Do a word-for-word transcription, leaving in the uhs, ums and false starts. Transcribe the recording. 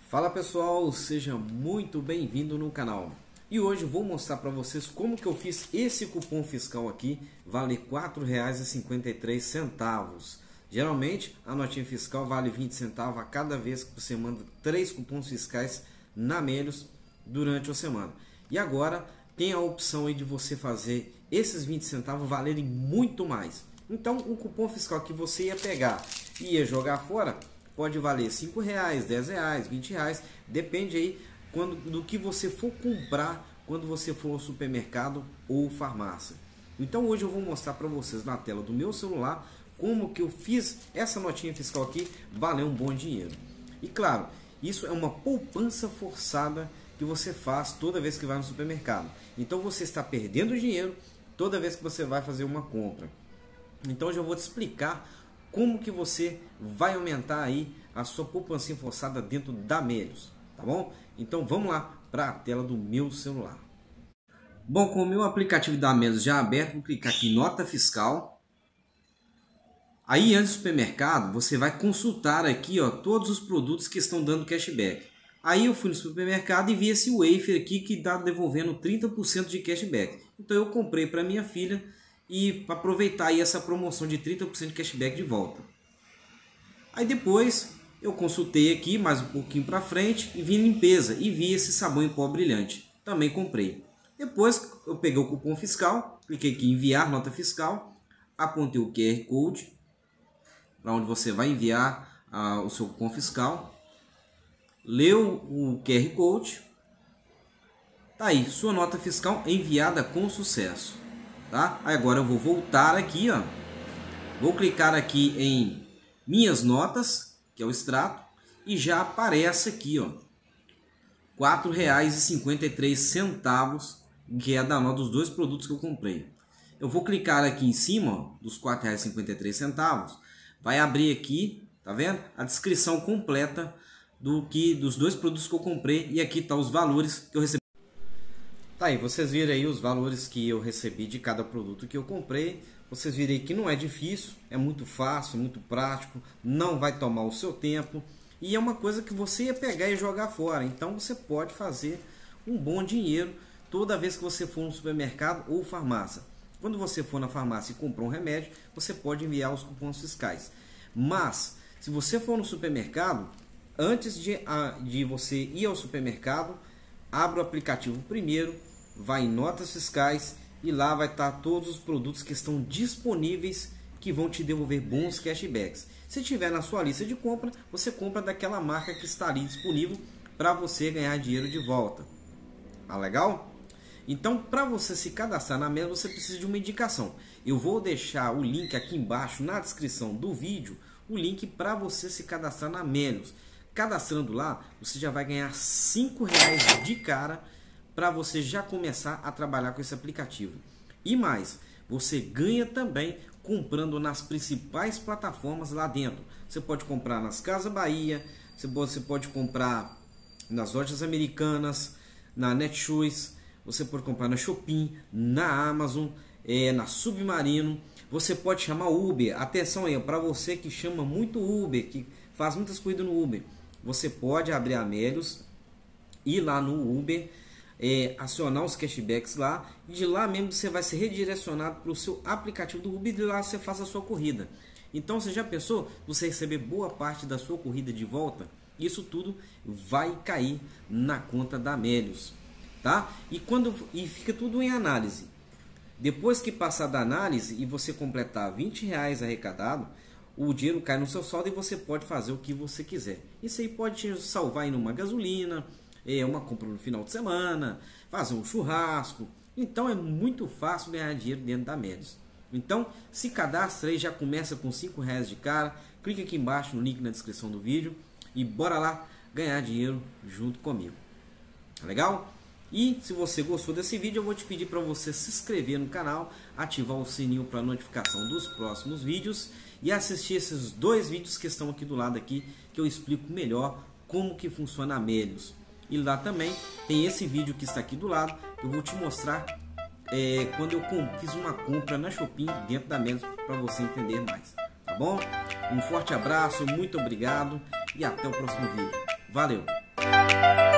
Fala pessoal, seja muito bem-vindo no canal. E hoje eu vou mostrar para vocês como que eu fiz esse cupom fiscal aqui, vale quatro reais e cinquenta e três centavos. Geralmente a notinha fiscal vale vinte centavos a cada vez que você manda três cupons fiscais na Melios durante a semana. E agora tem a opção aí de você fazer esses vinte centavos valerem muito mais. Então o cupom fiscal que você ia pegar e ia jogar fora pode valer cinco reais, dez reais, vinte reais, depende aí quando, do que você for comprar quando você for ao supermercado ou farmácia. Então hoje eu vou mostrar para vocês na tela do meu celular como que eu fiz essa notinha fiscal aqui valer um bom dinheiro. E claro, isso é uma poupança forçada que você faz toda vez que vai no supermercado. Então você está perdendo dinheiro toda vez que você vai fazer uma compra. Então hoje eu vou te explicar como que você vai aumentar aí a sua poupança forçada dentro da Melios, tá bom? Então vamos lá para a tela do meu celular. Bom, com o meu aplicativo da Melios já aberto, vou clicar aqui em nota fiscal. Aí antes do supermercado, você vai consultar aqui, ó, todos os produtos que estão dando cashback. Aí eu fui no supermercado e vi esse wafer aqui que está devolvendo trinta por cento de cashback. Então eu comprei para minha filha e para aproveitar aí essa promoção de trinta por cento de cashback de volta. Aí depois eu consultei aqui mais um pouquinho para frente e vi limpeza e vi esse sabão em pó brilhante. Também comprei. Depois eu peguei o cupom fiscal, cliquei aqui em enviar nota fiscal, apontei o Q R Code para onde você vai enviar ah, o seu cupom fiscal. Leu o Q R Code. Tá aí, sua nota fiscal enviada com sucesso. Tá? Agora eu vou voltar aqui, ó. Vou clicar aqui em minhas notas, que é o extrato, e já aparece aqui, ó, quatro reais e cinquenta e três centavos, que é da nota dos dois produtos que eu comprei. Eu vou clicar aqui em cima, ó, dos quatro reais e cinquenta e três centavos, vai abrir aqui, tá vendo? A descrição completa do que dos dois produtos que eu comprei e aqui tá os valores que eu recebi. Tá aí, vocês viram aí os valores que eu recebi de cada produto que eu comprei. Vocês viram aí que não é difícil, é muito fácil, muito prático, não vai tomar o seu tempo. E é uma coisa que você ia pegar e jogar fora. Então você pode fazer um bom dinheiro toda vez que você for no supermercado ou farmácia. Quando você for na farmácia e comprar um remédio, você pode enviar os cupons fiscais. Mas, se você for no supermercado, antes de, de você ir ao supermercado, abra o aplicativo primeiro, vai em notas fiscais e lá vai estar todos os produtos que estão disponíveis que vão te devolver bons cashbacks. Se tiver na sua lista de compra, você compra daquela marca que está ali disponível para você ganhar dinheiro de volta. Tá legal? Então, para você se cadastrar na Melios, você precisa de uma indicação. Eu vou deixar o link aqui embaixo na descrição do vídeo, o link para você se cadastrar na Melios. Cadastrando lá, você já vai ganhar cinco reais de cara para você já começar a trabalhar com esse aplicativo. E mais, você ganha também comprando nas principais plataformas lá dentro. Você pode comprar nas Casas Bahia, você pode comprar nas lojas americanas, na Netshoes, você pode comprar na Shopping, na Amazon, é, na Submarino. Você pode chamar Uber. Atenção aí, para você que chama muito Uber, que faz muitas corridas no Uber. Você pode abrir a Melios, ir lá no Uber, é, acionar os cashbacks lá, e de lá mesmo você vai ser redirecionado para o seu aplicativo do Uber e de lá você faz a sua corrida. Então você já pensou você receber boa parte da sua corrida de volta? Isso tudo vai cair na conta da Melios, tá? E, quando, e fica tudo em análise. Depois que passar da análise e você completar vinte reais arrecadado, o dinheiro cai no seu saldo e você pode fazer o que você quiser. Isso aí pode te salvar aí numa gasolina, é, uma compra no final de semana, fazer um churrasco. Então é muito fácil ganhar dinheiro dentro da Melios. Então se cadastra aí, já começa com cinco reais de cara. Clique aqui embaixo no link na descrição do vídeo e bora lá ganhar dinheiro junto comigo. Tá legal? E se você gostou desse vídeo, eu vou te pedir para você se inscrever no canal, ativar o sininho para notificação dos próximos vídeos e assistir esses dois vídeos que estão aqui do lado aqui, que eu explico melhor como que funciona a Melios. E lá também tem esse vídeo que está aqui do lado, eu vou te mostrar é, quando eu fiz uma compra na Shopping dentro da Melios para você entender mais. Tá bom? Um forte abraço, muito obrigado e até o próximo vídeo. Valeu! Música